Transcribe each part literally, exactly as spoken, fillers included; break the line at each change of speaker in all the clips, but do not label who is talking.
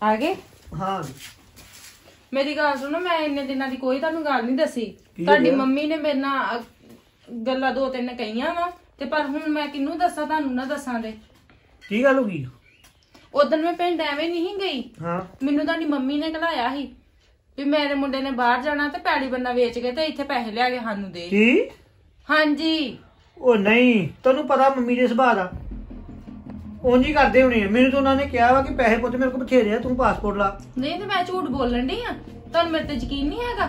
आ गए?
हाँ
मेरी गल सुनो, मैं इन्ने दिनों की कोई तुहानू गल नहीं दसी। तुहाडी मम्मी ने मेरे नाल गल्लां दो तीन कईयां वा ते पर हुण मैं किन्नू दसां, तुहानू ना दसां दे
की गल हो गई?
उदन मैं पिंड एवें नहीं गई।
हाँ
मैनू तुहाडी मम्मी ने घलाया ही भी मेरे मुंडे ने बाहर जाना ते पैड़ी बन्ना वेच के ते इत्थे पैसे लिया के सानू दे।
की?
हाँ जी।
ओ नहीं, तैनू पता मम्मी दे सुभाਅ दा ਉਂਝ ਹੀ ਕਰਦੇ ਹੋਣੇ। ਮੈਨੂੰ ਤਾਂ ਉਹਨਾਂ ਨੇ ਕਿਹਾ ਵਾ ਕਿ ਪੈਸੇ ਪੁੱਤ ਮੇਰੇ ਕੋਲ ਬਥੇਰੇ ਆ, ਤੂੰ ਪਾਸਪੋਰਟ ਲਾ।
ਨਹੀਂ ਤੇ ਮੈਂ ਝੂਠ ਬੋਲਣ ਡਈ ਆ, ਤੁਹਾਨੂੰ ਮੇਰੇ ਤੇ ਯਕੀਨ ਨਹੀਂ ਹੈਗਾ?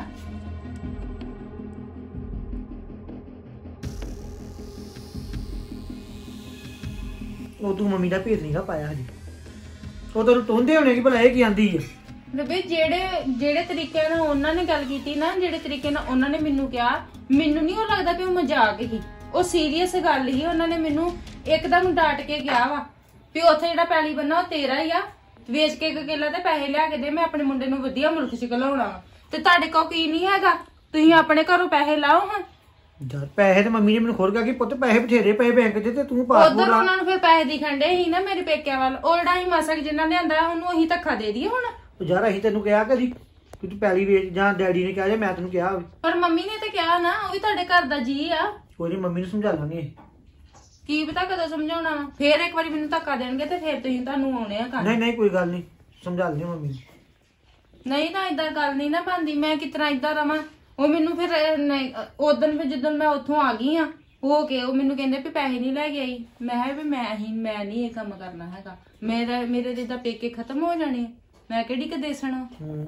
ਉਹ ਤੂੰ ਮੰਮੀ ਦਾ ਭੇਤ ਨਹੀਂਗਾ ਪਾਇਆ ਹਜੇ। ਉਹ ਤੈਨੂੰ ਟੋਂਦੇ ਹੋਣੇ ਕਿ ਭਲਾ ਇਹ ਕੀ ਆਂਦੀ ਆ।
ਬੇ ਜਿਹੜੇ ਜਿਹੜੇ ਤਰੀਕੇ ਨਾਲ ਉਹਨਾਂ ਨੇ ਗੱਲ ਕੀਤੀ ਨਾ, ਜਿਹੜੇ ਤਰੀਕੇ ਨਾਲ ਉਹਨਾਂ ਨੇ ਮੈਨੂੰ ਕਿਹਾ, ਮੈਨੂੰ ਨਹੀਂ ਉਹ ਲੱਗਦਾ ਕਿ ਉਹ ਮਜ਼ਾਕ ਹੀ, ਉਹ ਸੀਰੀਅਸ ਗੱਲ ਹੀ। ਉਹਨਾਂ ਨੇ ਮੈਨੂੰ ਇੱਕਦਮ ਡਾਂਟ ਕੇ ਕਿਹਾ ਵਾ ਵੀ ਉੱਥੇ ਜਿਹੜਾ ਪੈਲੀ ਬੰਨਾ ਉਹ ਤੇਰਾ ਹੀ ਆ, ਵੇਚ ਕੇ ਇੱਕ ਕਿੱਲਾ ਤੇ ਪੈਸੇ ਲਿਆ ਕੇ ਦੇ, ਮੈਂ ਆਪਣੇ ਮੁੰਡੇ ਨੂੰ ਵਧੀਆ ਮੁਲਕ ਚ ਘਲਾਉਣਾ ਵਾ। ਤੇ ਤੁਹਾਡੇ ਕੋਲ ਕੀ ਨਹੀਂ ਹੈਗਾ, ਤੁਸੀਂ ਆਪਣੇ ਘਰੋਂ ਪੈਸੇ ਲਾਓ ਹਾਂ।
ਯਾਰ ਪੈਸੇ ਤੇ ਮੰਮੀ ਨੇ ਮੈਨੂੰ ਖੋਲ ਕੇ ਕਿ ਪੁੱਤ ਪੈਸੇ ਬਥੇਰੇ ਪਏ ਬੈਂਕ 'ਚ ਤੇ ਤੂੰ ਪਾਸਪੋਰਟ
ਉਧਰ
ਲਾ।
ਉਹਨਾਂ ਨੂੰ ਫਿਰ ਪੈਸੇ ਦਿਖਣ ਡੇ ਸੀ ਨਾ ਮੇਰੇ ਪੇਕਿਆਂ ਵੱਲ, ਉਹ ਜਿਹੜਾ ਹੀ ਮਾਸਕ ਜਿੰਨਾ ਲਿਆਂਦਾ ਉਹਨੂੰ ਉਹੀ ਧੱਕਾ ਦੇ ਦਈਏ ਹੁਣ।
ਯਾਰ ਅਸੀਂ ਤੈਨੂੰ ਕਿਹਾ ਕਿ ਅਸੀਂ ਕਿ ਤੂੰ ਪੈਲੀ ਵੇਚ, ਜਾਂ ਡੈਡੀ ਨੇ ਕਿਹਾ ਜਾਂ ਮੈਂ ਤੈਨੂੰ ਕਿਹਾ।
ਪਰ ਮੰਮੀ ਨੇ ਤੇ ਕਿਹਾ ਨਾ, ਉਹ ਵੀ ਤੁਹਾਡੇ ਘਰ ਦਾ ਜੀ ਆ।
ਕੋਈ ਨਹੀਂ, ਮੰਮੀ ਨੂੰ ਸਮਝਾ ਲਾਂਗੇ।
ਕੀ ਪਤਾ ਕਦੋਂ ਸਮਝਾਉਣਾ ਵਾ, ਫੇਰ ਇੱਕ ਵਾਰੀ ਮੈਨੂੰ ਧੱਕਾ ਦੇਣਗੇ ਤੇ ਫੇਰ ਤੁਸੀਂ ਤੁਹਾਨੂੰ ਆਉਣੇ ਆ ਕਰ।
ਨਹੀਂ ਨਹੀਂ ਕੋਈ ਗੱਲ ਨਹੀਂ, ਸਮਝਾ ਲੈਂਦੇ ਮੰਮੀ ਨੂੰ।
ਨਹੀਂ ਤਾਂ ਏਦਾਂ ਗੱਲ ਨਹੀਂ ਨਾ ਬਣਦੀ, ਮੈਂ ਕਿਤਨਾ ਏਦਾਂ ਰਵਾਂ। ਉਹ ਮੈਨੂੰ ਫਿਰ ਉਦਣ ਫਿਰ ਜਦੋਂ ਮੈਂ ਉੱਥੋਂ ਆ ਗਈ ਆ ਹੋ ਕੇ, ਉਹ ਮੈਨੂੰ ਕਹਿੰਦੇ ਵੀ ਪੈਸੇ ਨਹੀਂ ਲੈ ਕੇ ਆਈ। ਮੈਂ ਕਿਹਾ ਵੀ ਮੈਂ ਹੀ ਮੈਂ ਨਹੀਂ ਇਹ ਕੰਮ ਕਰਨਾ ਹੈਗਾ, ਮੇਰਾ ਮੇਰੇ ਜਿੱਦਾਂ ਪੇਕੇ ਖਤਮ ਹੋ ਜਾਣੇ, ਮੈਂ ਕਿਹੜੀ ਕਿ ਦੇਸਣਾ।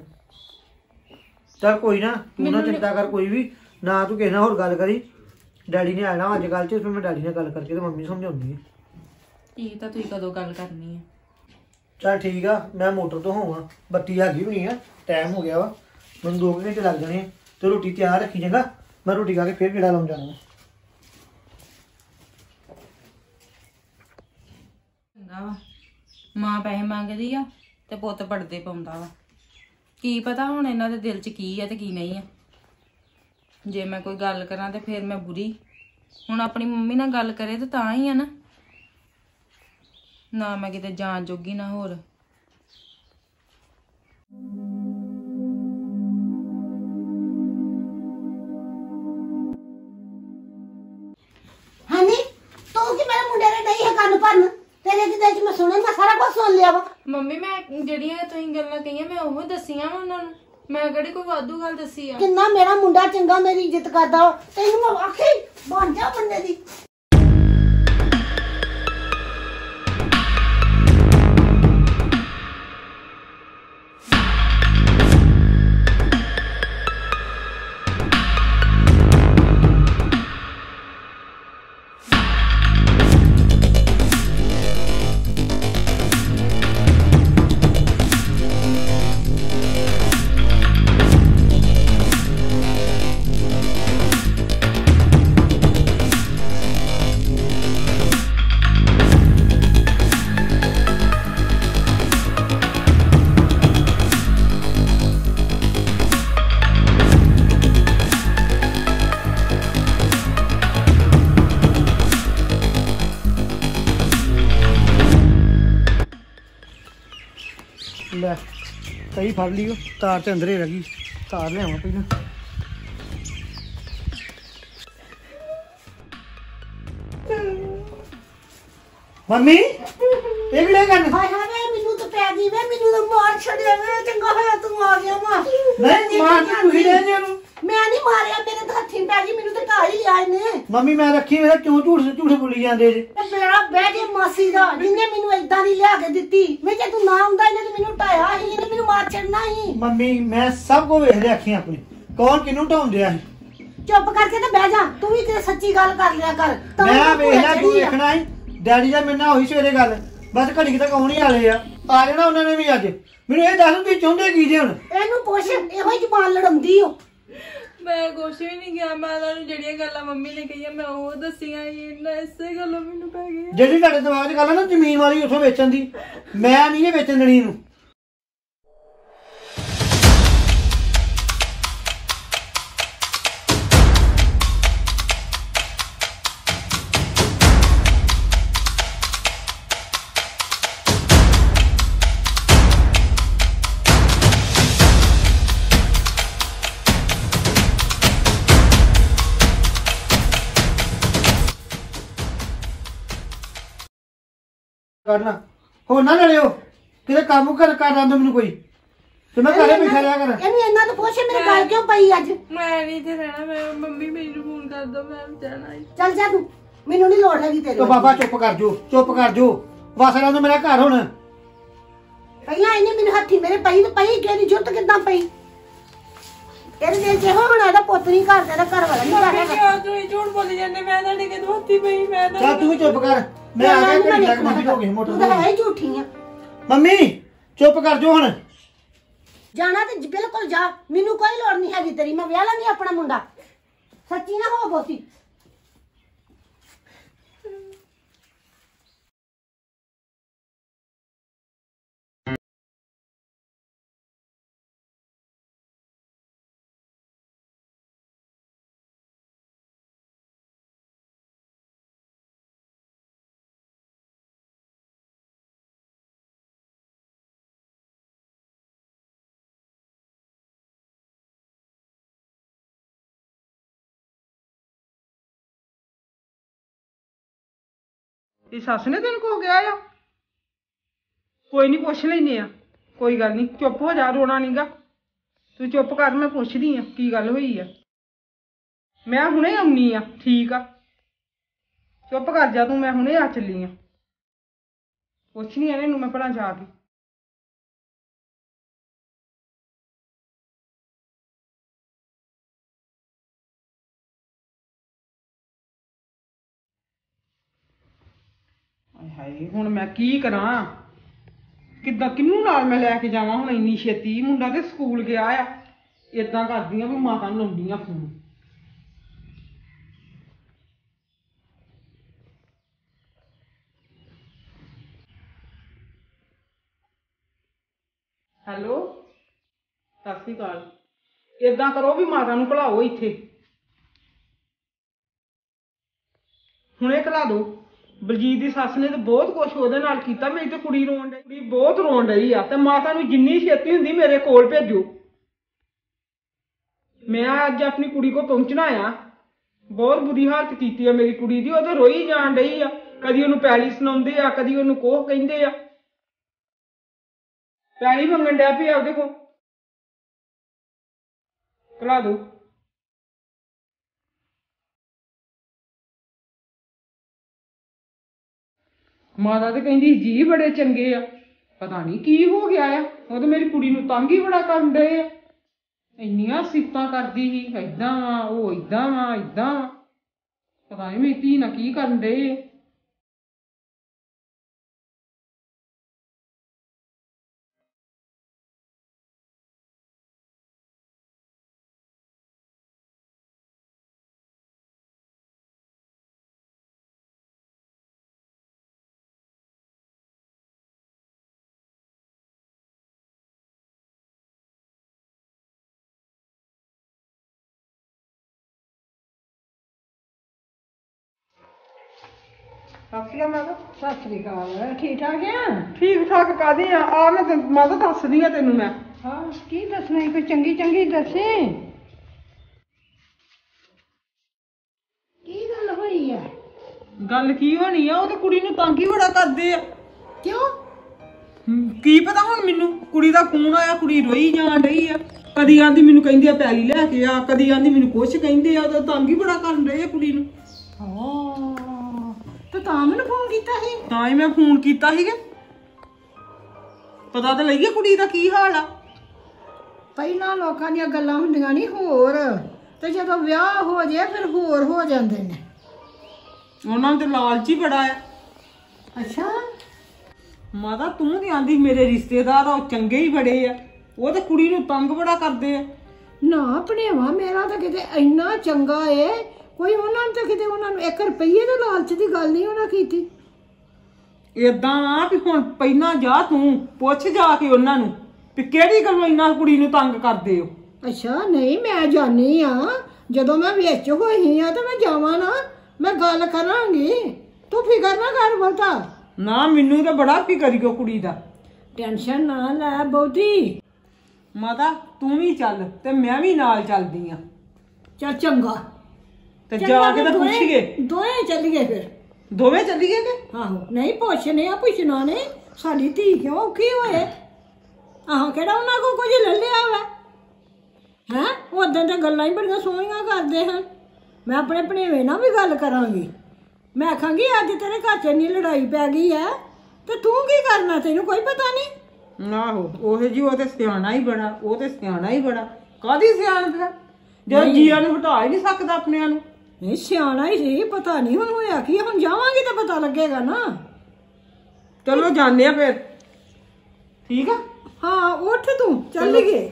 ਚੱਲ ਕੋਈ ਨਾ, ਤੂੰ ਨਾ ਚਿੰਤਾ ਕਰ ਕੋਈ ਵੀ ਨਾ, ਤੂੰ ਕਿਸੇ ਨਾਲ ਹੋਰ ਗੱਲ ਕਰੀ। ਡੈਡੀ ਨੇ ਆਣਾ ਅੱਜ ਕੱਲ੍ਹ 'ਚ, ਫਿਰ ਮੈਂ ਡੈਡੀ ਨਾਲ ਗੱਲ ਕਰਕੇ ਤੇ ਮੰਮੀ ਨੂੰ ਸਮਝਾਉਂਦੀ ਆ।
ਇਹ ਤਾਂ ਤੁਸੀਂ ਕਦੋਂ ਗੱਲ ਕਰਨੀ ਆ?
ਚੱਲ ਠੀਕ ਆ, ਮੈਂ ਮੋਟਰ ਤੋਂ ਹੋਵਾਂ, ਬੱਤੀ ਹੈਗੀ ਵੀ ਨਹੀਂ ਆ, ਟਾਈਮ ਹੋ ਗਿਆ ਵਾ, ਮੈਨੂੰ ਦੋ ਘੰਟੇ ਲੱਗ ਜਾਣੇ ਆ। ਤੇ ਰੋਟੀ ਤਿਆਰ ਰੱਖੀ ਚੰਗਾ, ਮੈਂ ਰੋਟੀ ਖਾ ਕੇ ਫੇਰ ਗੇੜਾ ਲਾਉਣ ਜਾਣਾ।
ਚੰਗਾ ਵਾ, ਮਾਂ ਪੈਸੇ ਮੰਗਦੀ ਆ ਤੇ ਪੁੱਤ ਪੜਦੇ ਪਾਉਂਦਾ ਵਾ। ਕੀ ਪਤਾ ਹੁਣ ਇਹਨਾਂ ਦੇ ਦਿਲ 'ਚ ਕੀ ਆ ਤੇ ਕੀ ਨਹੀਂ ਆ। ਜੇ ਮੈਂ ਕੋਈ ਗੱਲ ਕਰਾਂ ਤੇ ਫਿਰ ਮੈਂ ਬੁਰੀ, ਹੁਣ ਆਪਣੀ ਮੰਮੀ ਨਾਲ ਗੱਲ ਕਰੇ ਤੇ ਤਾਂ ਹੀ ਆ ਨਾ, ਨਾ ਮੈਂ ਕਿਤੇ ਜਾਣ ਜੋਗੀ ਨਾ ਹੋਰ।
ਹਾਂਜੀ ਤੂੰ ਕਿ ਮੇਰੇ ਮੁੰਡੇ ਨੇ ਨਹੀਂ ਹੈ ਕੰਨ ਭਰਨ, ਤੇਰੇ ਕਿਤੇ ਚ ਮੈਂ ਸੁਣਨ ਮੈਂ ਸਾਰਾ ਕੁਝ ਸੁਣ ਲਿਆ ਵਾ।
ਮੰਮੀ ਮੈਂ ਜਿਹੜੀਆਂ ਤੁਸੀਂ ਗੱਲਾਂ ਕਹੀਆਂ ਮੈਂ ਉਹ ਦੱਸੀਆਂ ਵਾ ਉਹਨਾਂ ਨੂੰ, ਮੈਂ ਕਿਹੜੀ ਕੋਈ ਵਾਧੂ ਗੱਲ ਦੱਸੀ ਆ।
ਕਿੰਨਾ ਮੇਰਾ ਮੁੰਡਾ ਚੰਗਾ, ਮੇਰੀ ਇੱਜ਼ਤ ਕਰਦਾ, ਤੈਨੂੰ ਮੈਂ ਆਖੀ ਬਣ ਜਾ ਬੰਦੇ ਦੀ।
ਲੈ ਕਈ ਫੜ ਲਈ, ਤਾਰ ਤੇ ਅੰਦਰੇ ਰਹਿ ਗਈ, ਤਾਰ ਲਿਆਵਾਂ ਪਹਿਲਾਂ। ਮੰਮੀ ਇਹ ਕਿਹੜੇ ਕਰਨ?
ਹਾਏ ਹਾਏ ਵੇ ਮੈਨੂੰ ਤਾਂ ਪੈ ਗਈ ਵੇ, ਮੈਨੂੰ ਤਾਂ ਮਾਰ ਛੱਡਿਆ ਵੇ। ਚੰਗਾ ਹੋਇਆ ਤੂੰ ਆ ਗਿਆ ਵਾ।
ਨਹੀਂ ਮਾਰ ਤੂੰ ਹੀ ਰਹਿ ਜੇ ਉਹਨੂੰ।
ਮੈਂ ਨਹੀਂ ਮਾਰਿਆ, ਮੇਰੇ ਤਾਂ ਹੱਥੀਂ ਪੈ ਗਈ, ਮੈਨੂੰ ਤਾਂ ਢਾਲ ਹੀ ਲਿਆ ਇਹਨੇ।
ਮੰਮੀ ਮੈਂ ਰੱਖੀ ਮੇਰਾ ਕਿਉਂ ਝੂਠ ਝੂਠ ਬੋਲੀ ਜਾਂਦੇ ਜੇ?
ਤੇ ਮੇਰਾ ਬਹਿ ਜੇ ਮਾਸੀ ਦਾ, ਜਿਹਨੇ ਮੈਨੂੰ ਏਦਾਂ ਦੀ ਲਿਆ ਕੇ ਦਿੱਤੀ। ਮੈਂ ਜੇ ਤੂੰ ਨਾ ਹੁੰਦਾ ਇਹਨੇ ਤਾਂ ਮੈਨੂੰ ਢਾਇਆ ਸੀ, ਇਹਨੇ ਮੈਨੂੰ ਮਾਰ ਛੱਡਣਾ ਸੀ।
ਮੰਮੀ ਮੈਂ ਸਭ ਕੁਝ ਵੇਖ ਲਿਆ ਅੱਖੀਆਂ ਆਪਣੀ, ਕੌਣ ਕਿਹਨੂੰ ਢਾਉਣ ਡਿਆ ਸੀ।
ਚੁੱਪ ਕਰਕੇ ਤੇ ਬਹਿ ਜਾ, ਤੂੰ ਵੀ ਤੇ ਸੱਚੀ ਗੱਲ ਕਰ ਲਿਆ ਕਰ। ਤਾਂ
ਮੈਂ ਵੇਖ ਲਿਆ, ਤੂੰ ਵੇਖਣਾ ਸੀ। ਡੈਡੀ ਦਾ ਮੇਰੇ ਨਾਲ ਹੋਈ ਸਵੇਰੇ ਗੱਲ, ਬਸ ਘੜੀ ਤੱਕ ਆਉਣ ਹੀ ਵਾਲੇ ਆ, ਆ ਜਾਣਾ ਉਹਨਾਂ ਨੇ ਵੀ ਅੱਜ। ਮੈਨੂੰ ਇਹ ਦੱਸ ਤੁਸੀਂ ਚਾਹੁੰਦੇ ਕੀ ਜੇ ਹੁਣ?
ਇਹਨੂੰ ਪੁੱਛ, ਇਹੋ ਹੀ ਜ਼ਬਾਨ ਲੜਾਉਂਦੀ ਓ।
ਮੈਂ ਕੁਛ ਵੀ ਨਹੀਂ ਕਿਹਾ, ਮੈਂ ਤੁਹਾਨੂੰ ਜਿਹੜੀਆਂ ਗੱਲਾਂ ਮੰਮੀ ਨੇ ਕਹੀਆਂ ਮੈਂ ਉਹ ਦੱਸੀਆਂ ਹੀ, ਇਸੇ ਗੱਲੋਂ ਮੈਨੂੰ ਪੈ ਗਈ।
ਜਿਹੜੀ ਤੁਹਾਡੇ ਦਿਮਾਗ 'ਚ ਗੱਲ ਆ ਨਾ ਜ਼ਮੀਨ ਵਾਲੀ ਉੱਥੋਂ ਵੇਚਣ ਦੀ, ਮੈਂ ਨਹੀਂ ਇਹ ਵੇਚਣ ਦੇਣੀ ਇਹਨੂੰ। ਕਰਨਾ ਹੋ ਨਾ ਲੜਿਓ ਕਿਤੇ ਕੰਮ ਕਰ ਕਰ ਆਂਦੋ ਮੈਨੂੰ ਕੋਈ ਤੇ ਮੈਂ ਘਰੇ ਬੈਠਾ ਰਿਹਾ ਕਰ
ਇਹਨੂੰ ਇਹਨਾਂ ਤੋਂ ਪੁੱਛ ਮੇਰੇ ਗੱਲ ਕਿਉਂ ਪਈ ਅੱਜ
ਮੈਂ ਨਹੀਂ ਤੇ ਰਹਿਣਾ ਮੈਂ ਮੰਮੀ ਮੈਨੂੰ ਫੋਨ ਕਰ ਦੋ ਮੈਂ ਜਾਣਾ
ਚੱਲ ਜਾ ਤੂੰ ਮੈਨੂੰ ਨਹੀਂ ਲੋੜ ਹੈਗੀ ਤੇਰੀ
ਤੇ ਬਾਬਾ ਚੁੱਪ ਕਰ ਜੋ ਚੁੱਪ ਕਰ ਜੋ ਵਾਸਣਾ ਤੋਂ ਮੇਰਾ ਘਰ ਹੁਣ
ਪਹਿਲਾਂ ਇਹਨੇ ਮੈਨੂੰ ਹੱਥੀ ਮੇਰੇ ਪਈ ਤੇ ਪਈ ਕਿਹਦੀ ਜੁੱਤ ਕਿੱਦਾਂ ਪਈ ਇਹਦੇ ਦਿਲ ਚ ਹੁਣ ਇਹਦਾ ਪੁੱਤ ਨਹੀਂ ਘਰ ਦਾ ਘਰ ਵਾਲਾ ਨਹੀਂ ਘਰ ਹੈਗਾ
ਕਿਉਂ ਤੂੰ ਝੂਠ ਬੋਲੀ ਜਾਂਦੇ ਮੈਂ ਤੁਹਾਡੇ ਕਿਦੋਂ ਹੱਥੀ ਪਈ ਮੈਂ ਤਾਂ
ਚੱਲ ਤੂੰ ਵੀ ਚੁੱਪ ਕਰ ਮੈਂ ਆ ਗਿਆ ਘੜੀ ਤੱਕ ਮੰਮੀ ਹੋ ਗਈ ਮੋਟਰ
ਤੂੰ ਤਾਂ ਹੈ ਹੀ ਝੂਠੀ ਆ
ਮੰਮੀ ਚੁੱਪ ਕਰ ਜੋ ਹੁਣ
ਜਾਣਾ ਤੇ ਬਿਲਕੁਲ ਜਾ ਮੈਨੂੰ ਕੋਈ ਲੋੜ ਨਹੀਂ ਹੈਗੀ ਤੇਰੀ ਮੈਂ ਵਿਆਹ ਲਾਂਗੀ ਆਪਣਾ ਮੁੰਡਾ ਸੱਚੀ ਨਾ ਹੋ ਬੋਤੀ
ਇਹ ਸੱਸ ਨੇ ਤੈਨੂੰ ਕੋ ਗਿਆ ਆ ਕੋਈ ਨਹੀਂ ਪੁੱਛ ਲੈਨੇ ਆ ਕੋਈ ਗੱਲ ਨਹੀਂ ਚੁੱਪ ਹੋ ਜਾ ਰੋਣਾ ਨਹੀਂਗਾ ਤੂੰ ਚੁੱਪ ਕਰ ਮੈਂ ਪੁੱਛਦੀ ਆ ਕੀ ਗੱਲ ਹੋਈ ਆ ਮੈਂ ਹੁਣੇ ਆਉਣੀ ਆ ਠੀਕ ਆ ਚੁੱਪ ਕਰ ਜਾ ਤੂੰ ਮੈਂ ਹੁਣੇ ਆ ਚੱਲੀ ਆ ਪੁੱਛਣੀ ਆ ਇਹਨੂੰ ਮੈਂ ਭਲਾ ਜਾ ਕੇ ਹਾਏ ਹੁਣ ਮੈਂ ਕੀ ਕਰਾਂ ਕਿੱਦਾਂ ਕਿਹਨੂੰ ਨਾਲ ਮੈਂ ਲੈ ਕੇ ਜਾਵਾਂ ਹੁਣ ਇੰਨੀ ਛੇਤੀ ਮੁੰਡਾ ਤੇ ਸਕੂਲ ਗਿਆ ਆ ਏਦਾਂ ਕਰਦੀ ਆ ਵੀ ਮਾਤਾ ਨੂੰ ਲਾਉਂਦੀ ਆ ਫੋਨ ਹੈਲੋ ਸਤਿ ਸ਼੍ਰੀ ਅਕਾਲ ਏਦਾਂ ਕਰੋ ਵੀ ਮਾਤਾ ਨੂੰ ਘਲਾਓ ਇੱਥੇ ਹੁਣੇ ਘਲਾ ਦੋ ਬਲਜੀਤ ਦੀ ਸੱਸ ਨੇ ਤਾਂ ਬਹੁਤ ਕੁਛ ਉਹਦੇ ਨਾਲ ਕੀਤਾ ਮੇਰੀ ਤੇ ਕੁੜੀ ਰੋਣ ਡਈ ਕੁੜੀ ਬਹੁਤ ਰੋਣ ਡਈ ਆ ਤੇ ਮਾਤਾ ਨੂੰ ਜਿੰਨੀ ਛੇਤੀ ਹੁੰਦੀ ਮੇਰੇ ਕੋਲ ਭੇਜੋ ਮੈਂ ਅੱਜ ਆਪਣੀ ਕੁੜੀ ਕੋਲ ਪਹੁੰਚਣਾ ਆ ਬਹੁਤ ਬੁਰੀ ਹਾਲਤ ਕੀਤੀ ਆ ਮੇਰੀ ਕੁੜੀ ਦੀ ਉਹ ਤੇ ਰੋਈ ਜਾਣ ਡਈ ਆ ਕਦੀ ਉਹਨੂੰ ਪੈਲੀ ਸੁਣਾਉਂਦੇ ਆ ਕਦੀ ਉਹਨੂੰ ਕੋਹ ਕਹਿੰਦੇ ਆ ਪੈਲੀ ਮੰਗਣ ਡਿਆ ਪਿਆ ਉਹਦੇ ਕੋਲ ਘਲਾ ਦੋ ਮਾਤਾ ਤੇ ਕਹਿੰਦੀ ਜੀ ਬੜੇ ਚੰਗੇ ਆ ਪਤਾ ਨਹੀਂ ਕੀ ਹੋ ਗਿਆ ਆ ਉਹ ਤੇ ਮੇਰੀ ਕੁੜੀ ਨੂੰ ਤੰਗ ਹੀ ਬੜਾ ਕਰਨ ਡਏ ਆ ਇੰਨੀਆਂ ਸਿਫਤਾਂ ਕਰਦੀ ਸੀ ਏਦਾਂ ਵਾ ਉਹ ਏਦਾਂ ਵਾ ਏਦਾਂ ਵਾ ਪਤਾ ਨਹੀਂ ਮੇਰੀ ਧੀ ਨਾਲ ਕੀ ਕਰਨ ਡਏ ਆ ਸਤਿ ਸ਼੍ਰੀ ਅਕਾਲ ਮਾਤਾ
ਸਤਿ ਸ੍ਰੀ ਅਕਾਲ ਠੀਕ ਠਾਕ ਆ
ਠੀਕ ਠਾਕ ਕਾਹਦੀ ਆ ਆ ਮੈਂ ਤੇ ਮਾਤਾ ਦੱਸਦੀ ਆ ਤੈਨੂੰ ਮੈਂ
ਹਾਂ ਕੀ ਦੱਸਣਾ ਕੋਈ ਚੰਗੀ ਚੰਗੀ ਦੱਸੇ ਕੀ ਗੱਲ ਹੋਈ ਆ
ਗੱਲ ਕੀ ਹੋਣੀ ਆ ਉਹ ਤੇ ਕੁੜੀ ਨੂੰ ਤੰਗ ਹੀ ਬੜਾ ਕਰਦੇ ਆ
ਕਿਉਂ
ਹਮ, ਕੀ ਪਤਾ ਹੁਣ ਮੈਨੂੰ ਕੁੜੀ ਦਾ ਫੋਨ ਆਇਆ ਕੁੜੀ ਰੋਈ ਜਾਣ ਡਈ ਆ ਕਦੀ ਆਂਦੀ ਮੈਨੂੰ ਕਹਿੰਦੀ ਆ ਪੈਲੀ ਲੈ ਕੇ ਆ ਕਦੀ ਆਂਦੀ ਮੈਨੂੰ ਕੁਛ ਕਹਿੰਦੇ ਆ ਤੇ ਤੰਗ ਹੀ ਬੜਾ ਕਰਨ ਡਏ ਆ ਕੁੜੀ ਨੂੰ
ਹਾਂ ਤੇ ਤਾਂ ਮੈਨੂੰ ਫੋਨ ਕੀਤਾ ਸੀ
ਤਾਂ ਹੀ ਮੈਂ ਫੋਨ ਕੀਤਾ ਸੀਗਾ ਪਤਾ ਤਾਂ ਲੱਗਿਆ ਕੁੜੀ ਦਾ ਕੀ ਹਾਲ ਆ
ਪਹਿਲਾਂ ਲੋਕਾਂ ਦੀਆਂ ਗੱਲਾਂ ਹੁੰਦੀਆਂ ਨਹੀਂ ਹੋਰ ਤੇ ਜਦੋਂ ਵਿਆਹ ਹੋ ਜਾਏ ਫਿਰ ਹੋਰ ਹੋ ਜਾਂਦੇ ਨੇ
ਉਹਨਾਂ ਨੂੰ ਤੇ ਲਾਲਚ ਹੀ ਬੜਾ ਆ
ਅੱਛਾ
ਮਾਤਾ ਤੂੰ ਤੇ ਆਂਦੀ ਮੇਰੇ ਰਿਸ਼ਤੇਦਾਰ ਆ ਉਹ ਚੰਗੇ ਹੀ ਬੜੇ ਆ ਉਹ ਤੇ ਕੁੜੀ ਨੂੰ ਤੰਗ ਬੜਾ ਕਰਦੇ ਆ
ਨਾ ਭਣੇਵਾ ਮੇਰਾ ਤਾਂ ਕਿਤੇ ਇੰਨਾ ਚੰਗਾ ਏ ਕੋਈ ਉਹਨਾਂ ਨੂੰ ਤਾਂ ਕਿਤੇ ਉਹਨਾਂ ਨੂੰ ਇੱਕ ਰੁਪਈਏ ਦੇ ਲਾਲਚ ਦੀ ਗੱਲ ਨਹੀਂ ਉਹਨਾਂ ਕੀਤੀ
ਏਦਾਂ ਆ ਵੀ ਹੁਣ ਪਹਿਲਾਂ ਜਾ ਤੂੰ ਪੁੱਛ ਜਾ ਕੇ ਉਹਨਾਂ ਨੂੰ ਵੀ ਕਿਹੜੀ ਗੱਲੋਂ ਇੰਨਾ ਕੁੜੀ ਨੂੰ ਤੰਗ ਕਰਦੇ ਹੋ
ਅੱਛਾ ਨਹੀਂ ਮੈਂ ਜਾਣੀ ਆ ਜਦੋਂ ਮੈਂ ਵਿੱਚ ਹੋਈ ਆ ਤੇ ਮੈਂ ਜਾਵਾਂ ਨਾ ਮੈਂ ਗੱਲ ਕਰਾਂਗੀ ਤੂੰ ਫਿਕਰ ਨਾ ਕਰ ਬਹੁਤਾ
ਨਾ ਮੈਨੂੰ ਤਾਂ ਬੜਾ ਫਿਕਰ ਈ ਉਹ ਕੁੜੀ ਦਾ
ਟੈਨਸ਼ਨ ਨਾ ਲੈ ਬਹੁਤੀ
ਮਾਤਾ ਤੂੰ ਵੀ ਚੱਲ ਤੇ ਮੈਂ ਵੀ ਨਾਲ ਚੱਲਦੀ ਆ
ਚੱਲ ਚੰਗਾ
ਤੇ ਜਾ ਕੇ ਤਾਂ ਪੁੱਛੀਏ
ਦੋਏ ਚੱਲੀਏ ਫਿਰ
ਦੋਵੇਂ ਚੱਲੀਏ ਕਿ
ਆਹੋ ਨਹੀਂ ਪੁੱਛਨੇ ਆ ਪੁੱਛਣਾ ਨਹੀਂ ਸਾਡੀ ਧੀ ਕਿਉਂ ਔਖੀ ਹੋਏ ਆਹ ਕਿਹੜਾ ਉਹਨਾਂ ਕੋ ਕੁਝ ਲੈ ਲਿਆ ਵਾ ਹੈ ਉਦੋਂ ਤਾਂ ਗੱਲਾਂ ਹੀ ਬੜੀਆਂ ਸੋਹਣੀਆਂ ਕਰਦੇ ਹਨ ਮੈਂ ਆਪਣੇ ਭਣੇਵੇਂ ਨਾਲ ਵੀ ਗੱਲ ਕਰਾਂਗੀ ਮੈਂ ਆਖਾਂਗੀ ਅੱਜ ਤੇਰੇ ਘਰ 'ਚ ਇੰਨੀ ਲੜਾਈ ਪੈ ਗਈ ਹੈ ਤੇ ਤੂੰ ਕੀ ਕਰਨਾ ਤੈਨੂੰ ਕੋਈ ਪਤਾ ਨਹੀਂ
ਆਹੋ ਉਹ ਜੀ ਉਹ ਤੇ ਸਿਆਣਾ ਹੀ ਬੜਾ ਉਹ ਤੇ ਸਿਆਣਾ ਹੀ ਬੜਾ ਕਾਹਦੀ ਸਿਆਣਪ ਹੈ ਜੋ ਜੀਆਂ ਨੂੰ ਹਟਾ ਹੀ ਨਹੀਂ ਸਕਦਾ ਆਪਣਿਆਂ ਨੂੰ
ਨਹੀਂ ਸਿਆਣਾ ਹੀ ਸੀ ਪਤਾ ਨਹੀਂ ਹੁਣ ਹੋਇਆ ਕੀ ਹੁਣ ਜਾਵਾਂਗੇ ਤਾਂ ਪਤਾ ਲੱਗੇਗਾ ਨਾ
ਚਲੋ ਜਾਂਦੇ ਆ ਫਿਰ ਠੀਕ ਆ
ਹਾਂ ਉੱਠ ਤੂੰ ਚੱਲ ਗਏ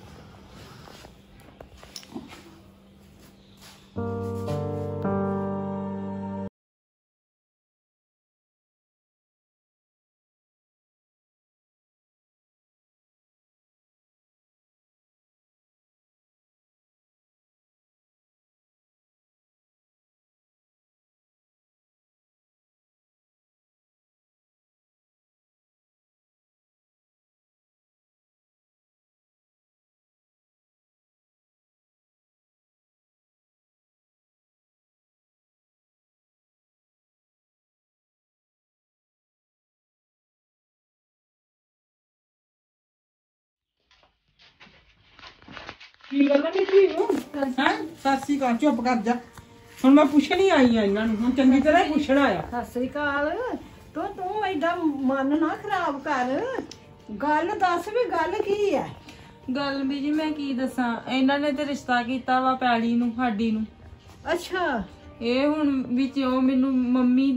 ਕੀ ਗੱਲ ਨਹੀਂ ਜੀ ਹੈ ਸਤਿ ਸ਼੍ਰੀ ਅਕਾਲ ਚੁੱਪ ਕਰ ਜਾ ਹੁਣ ਮੈਂ ਪੁੱਛਣੀ ਆਈ ਆ ਇਹਨਾਂ ਨੂੰ ਹੁਣ ਚੰਗੀ ਤਰ੍ਹਾਂ ਹੀ ਪੁੱਛਣਾ ਆ
ਸਤਿ ਸ੍ਰੀ ਅਕਾਲ ਤੂੰ ਤੂੰ ਏਦਾਂ ਮਨ ਨਾ ਖਰਾਬ ਕਰ ਗੱਲ ਦੱਸ ਵੀ ਗੱਲ ਕੀ ਹੈ
ਗੱਲ ਵੀ ਜੀ ਮੈਂ ਕੀ ਦੱਸਾਂ ਇਹਨਾਂ ਨੇ ਤੇ ਰਿਸ਼ਤਾ ਕੀਤਾ ਵਾ ਪੈਲੀ ਨੂੰ ਸਾਡੀ ਨੂੰ
ਅੱਛਾ
ਇਹ ਹੁਣ ਵਿੱਚ ਉਹ ਮੈਨੂੰ ਮੰਮੀ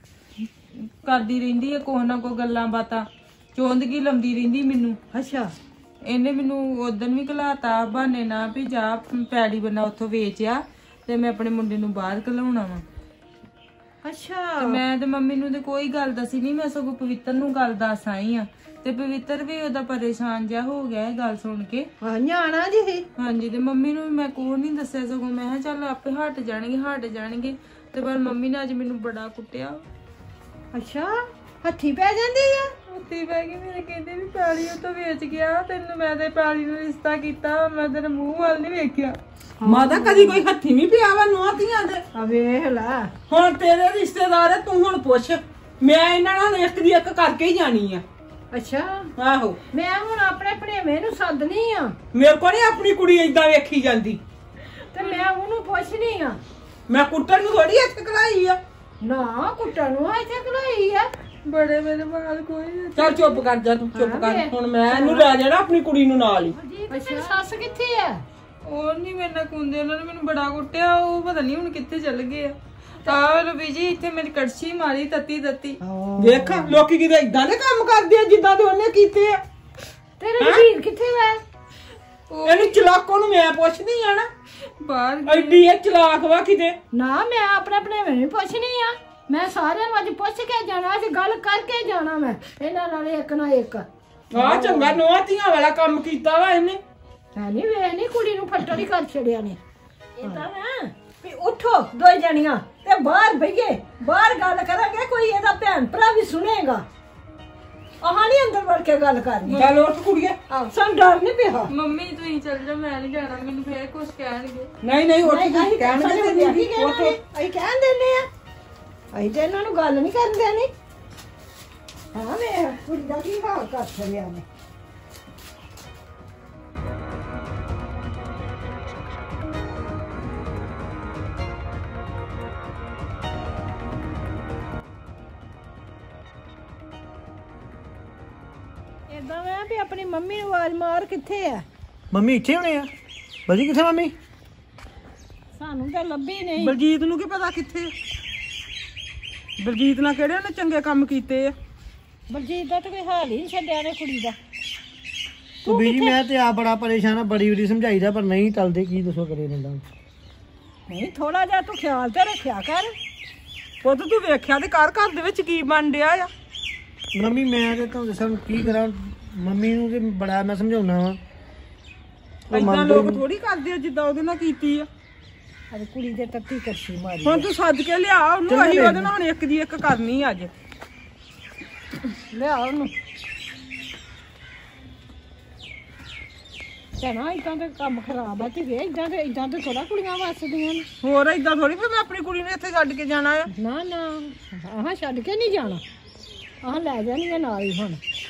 ਕਰਦੀ ਰਹਿੰਦੀ ਹੈ ਕੋਹ ਨਾ ਕੋ ਗੱਲਾਂ ਬਾਤਾਂ ਚੋਂਦਗੀ ਲੰਦੀ ਰਹਿੰਦੀ ਮੈਨੂੰ
ਅੱਛਾ
ਇਹਨੇ ਮੈਨੂੰ ਉਦੋਂ ਵੀ ਘਲਾਤਾ ਬਹਾਨੇ ਨਾ ਵੀ ਜਾ ਪੈੜੀ ਬੰਨਾ ਉੱਥੋਂ ਵੇਚਿਆ ਤੇ ਮੈਂ ਆਪਣੇ ਮੁੰਡੇ ਨੂੰ ਬਾਹਰ ਘਲਾਉਣਾ ਵਾ
ਅੱਛਾ
ਤੇ ਮੈਂ ਤੇ ਮੰਮੀ ਨੂੰ ਤੇ ਕੋਈ ਗੱਲ ਦੱਸੀ ਨਹੀਂ ਮੈਂ ਸਗੋਂ ਪਵਿੱਤਰ ਨੂੰ ਗੱਲ ਦੱਸ ਆਈ ਆ ਤੇ ਪਵਿੱਤਰ ਵੀ ਉਹਦਾ ਪਰੇਸ਼ਾਨ ਜਿਹਾ ਹੋ ਗਿਆ ਇਹ ਗੱਲ ਸੁਣ ਕੇ
ਹਾਂ ਨਿਆਣਾ ਜੀ
ਹਾਂਜੀ ਤੇ ਮੰਮੀ ਨੂੰ ਮੈਂ ਕੋਈ ਨਹੀਂ ਦੱਸਿਆ ਸਗੋਂ ਮੈਂ ਕਿਹਾ ਚੱਲ ਆਪੇ ਹਟ ਜਾਣਗੇ ਹਟ ਜਾਣਗੇ ਤੇ ਪਰ ਮੰਮੀ ਨੇ ਅੱਜ ਮੈਨੂੰ ਬੜਾ ਕੁੱਟਿਆ
ਅੱਛਾ ਹੱਥੀ ਪੈ ਜਾਂਦੀ ਆ
ਉੱਤੀ ਪੈ ਗਈ ਮੇਰੇ ਕਹਿੰਦੇ ਵੀ ਪੈਲੀ ਉਹ ਤੋਂ ਵੇਚ ਗਿਆ ਤੈਨੂੰ ਮੈਂ ਤੇ ਪੈਲੀ ਨੂੰ ਰਿਸ਼ਤਾ ਕੀਤਾ ਮੈਂ ਤੇਰੇ ਮੂੰਹ ਵੱਲ ਨਹੀਂ ਵੇਖਿਆ
ਮਾਤਾ ਕਦੀ ਕੋਈ ਹੱਥੀ ਨਹੀਂ ਪਿਆ ਵਾ ਨੋਹਾਂ ਧੀਆਂ ਦੇ
ਆ ਵੇਖ ਲੈ
ਹੁਣ ਤੇਰੇ ਰਿਸ਼ਤੇਦਾਰ ਆ ਤੂੰ ਹੁਣ ਪੁੱਛ ਮੈਂ ਇਹਨਾਂ ਨਾਲ ਇੱਕ ਦੀ ਇੱਕ ਕਰਕੇ ਹੀ ਜਾਣੀ ਆ
ਅੱਛਾ
ਆਹੋ
ਮੈਂ ਹੁਣ ਆਪਣੇ ਭਣੇਵੇਂ ਨੂੰ ਸੱਦਣੀ ਆ
ਮੇਰੇ ਕੋਲ ਨੀ ਆਪਣੀ ਕੁੜੀ ਏਦਾਂ ਵੇਖੀ ਜਾਂਦੀ
ਤੇ ਮੈਂ ਉਹਨੂੰ ਪੁੱਛਣੀ ਆ
ਮੈਂ ਕੁੱਟਣ ਨੂੰ ਥੋੜੀ ਇੱਥੇ ਕਲਾਈ ਆ
ਨਾ ਕੁੱਟਣ ਨੂੰ ਇੱਥੇ ਘਲਾਈ ਆ
ਬੜੇ ਮੇਰੇ ਬਾਲ ਕੋਈ ਨੀ।
ਚੱਲ ਚੁੱਪ ਕਰ ਜਾ ਤੂੰ ਚੁੱਪ ਕਰ ਹੁਣ ਮੈਂ ਇਹਨੂੰ ਲੈ ਜਾਣਾ ਆਪਣੀ ਕੁੜੀ ਨੂੰ ਨਾਲ ਹੀ
ਅੱਛਾ ਸੱਸ ਕਿੱਥੇ ਆ
ਉਹ ਨਹੀਂ ਮੇਰੇ ਨਾਲ ਕੁੰਦੇ ਉਹਨਾਂ ਨੇ ਮੈਨੂੰ ਬੜਾ ਕੁੱਟਿਆ ਉਹ ਪਤਾ ਨਹੀਂ ਹੁਣ ਕਿੱਥੇ ਚੱਲ ਗਏ ਆ ਤਾਂ ਰਵੀ ਜੀ ਇੱਥੇ ਮੇਰੀ ਕੜਛੀ ਮਾਰੀ ਤੱਤੀ ਤੱਤੀ
ਦੇਖ ਲੋਕੀ ਕਿਤੇ ਇਦਾਂ ਦੇ ਕੰਮ ਕਰਦੇ ਆ ਜਿੱਦਾਂ ਦੇ ਉਹਨੇ ਕੀਤੇ ਆ
ਤੇਰੇ ਵੀਰ ਕਿੱਥੇ ਵਾ
ਇਹਨੂੰ ਚਲਾਕੋਂ ਨੂੰ ਮੈਂ ਪੁੱਛਦੀ ਆ ਨਾ
ਬਾਹਰ
ਐਡੀ ਇਹ ਚਲਾਕ ਵਾ ਕਿਤੇ
ਨਾ ਮੈਂ ਆਪਣੇ ਭਣੇਵੇਂ ਨੂੰ ਪੁੱਛਣੀ ਆ ਮੈਂ ਸਾਰਿਆਂ ਨੂੰ ਅੱਜ ਪੁੱਛ ਕੇ ਜਾਣਾ ਅੱਜ ਗੱਲ ਕਰਕੇ ਜਾਣਾ ਮੈਂ ਇਹਨਾਂ ਨਾਲ ਇੱਕ ਨਾ ਇੱਕ
ਆ ਚੰਗਾ ਨੋਹਾਂ ਧੀਆਂ ਵਾਲਾ ਕੰਮ ਕੀਤਾ ਵਾ ਇਹਨੇ
ਹੈ ਨਹੀਂ ਵੇਖ ਨਹੀਂ ਕੁੜੀ ਨੂੰ ਫੱਟੜ ਹੀ ਕਰ ਛੜਿਆ ਨੇ ਇਦਾਂ ਨਾ ਵੀ ਉਠੋ ਦੋ ਜਣੀਆਂ ਤੇ ਬਾਹਰ ਬਈਏ ਬਾਹਰ ਗੱਲ ਕਰਾਂਗੇ ਕੋਈ ਇਹਦਾ ਭੈਣ ਭਰਾ ਵੀ ਸੁਣੇਗਾ ਆਹ ਨਹੀਂ ਅੰਦਰ ਵੜ ਕੇ ਗੱਲ ਕਰਨੀ
ਚੱਲ ਉੱਠ ਕੁੜੀਏ
ਆਹ ਸਾਨੂੰ ਡਰ ਨਹੀਂ ਪਿਆ
ਮੰਮੀ ਤੁਸੀਂ ਚੱਲ ਜਾ ਮੈਂ ਨਹੀਂ ਜਾਣਾ ਮੈਨੂੰ ਫੇਰ ਕੁਝ ਕਹਿਣਗੇ
ਨਹੀਂ ਨਹੀਂ ਉੱਠ
ਅਸੀਂ
ਕਹਿਣਗੇ ਤੇ ਨਹੀਂ ਉੱਠ
ਅਸੀਂ ਕਹਿਣ ਦਿੰਦੇ ਆ ਅਸੀਂ ਤੇ ਇਹਨਾਂ ਨੂੰ ਗੱਲ ਨਹੀਂ ਕਰਨ ਦੇਣੀ ਹਾਂ ਵੇ ਕੁੜੀ ਦਾ ਕੀ ਹਾਲ ਕਰ ਛੜਿਆ ਨੇ ਏਦਾਂ ਮੈਂ ਵੀ ਆਪਣੀ ਮੰਮੀ ਨੂੰ ਆਵਾਜ਼ ਮਾਰ ਕਿੱਥੇ ਆ
ਮੰਮੀ ਇੱਥੇ ਹੋਣੇ ਆ ਬਾਜੀ ਕਿੱਥੇ ਮੰਮੀ
ਸਾਨੂੰ ਤਾਂ ਲੱਭੀ ਨਹੀਂ
ਬਲਜੀਤ ਨੂੰ ਕੀ ਪਤਾ ਕਿੱਥੇ ਬਲਜੀਤ ਨਾਲ ਕਿਹੜੇ ਉਹਨੇ ਚੰਗੇ ਕੰਮ ਕੀਤੇ ਆ
ਬਲਜੀਤ ਦਾ ਤਾਂ ਕੋਈ ਹਾਲ ਹੀ ਨਹੀਂ ਛੱਡਿਆ ਨੇ ਕੁੜੀ ਦਾ
ਤੂੰ ਬੀਜੀ ਮੈਂ ਤੇ ਆ ਬੜਾ ਪਰੇਸ਼ਾਨ ਆ ਬੜੀ ਬੜੀ ਸਮਝਾਈਦਾ ਪਰ ਨਹੀਂ ਟਲਦੇ ਕੀ ਦੱਸੋ ਕਰੇ ਬੰਦਾ
ਨਹੀਂ ਥੋੜਾ ਜਿਹਾ ਤੂੰ ਖਿਆਲ ਤੇ ਰੱਖਿਆ ਕਰ
ਪੁੱਤ ਤੂੰ ਵੇਖਿਆ ਤੇ ਘਰ ਘਰ ਦੇ ਵਿੱਚ ਕੀ ਬਣ ਡਿਆ ਆ
ਮੰਮੀ ਮੈਂ ਤੇ ਤੁਹਾਨੂੰ ਦੱਸਾਂ ਕੀ ਕਰਾਂ ਮੰਮੀ ਨੂੰ ਤੇ ਬੜਾ ਮੈਂ ਸਮਝਾਉਣਾ ਵਾ
ਏਦਾਂ ਲੋਕ ਥੋੜੀ ਕਰਦੇ ਆ ਜਿੱਦਾਂ ਉਹਦੇ ਨਾਲ ਕੀਤੀ ਆ
ਅਰੇ ਕੁੜੀ ਦੇ ਤੱਤੀ ਕਰਸੀ ਮਾਰੀ
ਹੁਣ ਤੂੰ ਸੱਦ ਕੇ ਲਿਆ ਉਹਨੂੰ ਅਸੀਂ ਉਹਦੇ ਨਾਲ ਹੁਣ ਇੱਕ ਦੀ ਇੱਕ ਕਰਨੀ ਅੱਜ
ਲਿਆ ਉਹਨੂੰ ਭੈਣਾ ਇਦਾਂ ਤੇ ਕੰਮ ਖਰਾਬ ਆ ਧੀਏ ਇਦਾਂ ਤੇ ਇਦਾਂ ਤੇ ਥੋੜਾ ਕੁੜੀਆਂ ਵੱਸਦੀਆਂ ਨੇ
ਹੋਰ ਏਦਾਂ ਥੋੜੀ ਫਿਰ ਮੈਂ ਆਪਣੀ ਕੁੜੀ ਨੂੰ ਇੱਥੇ ਛੱਡ ਕੇ ਜਾਣਾ ਆ।
ਨਾ ਨਾ ਆਹ ਛੱਡ ਕੇ ਨਹੀਂ ਜਾਣਾ ਆਹ ਲੈ ਜਾਣੀਆਂ ਨਾਲ ਹੀ ਹੁਣ